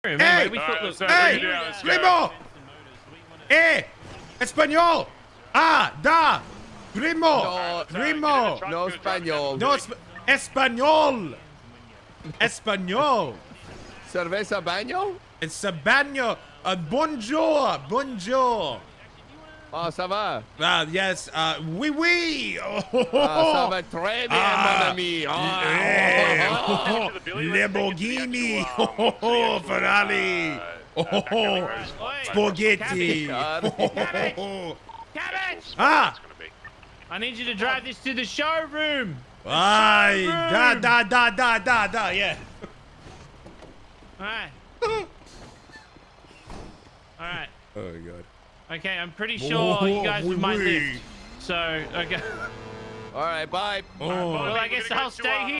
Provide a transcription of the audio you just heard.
Hey, primo. Español. Ah, da. Primo. No, Primo. No español. No, español. Español. Cerveza baño? It's a baño. Bonjour. Bonjour. Oh, ça va? Yes. Oui, oui. Ça va très bien, mon ami. Lamborghini. Ferrari. Spaghetti. Cabbage! Ah. I need you to drive this to the showroom. Aye. Da. Yeah. All right. All right. Oh God. Okay, I'm pretty sure you guys would mind lift. So, okay. All right, bye. Oh. Well, I guess I'll stay here.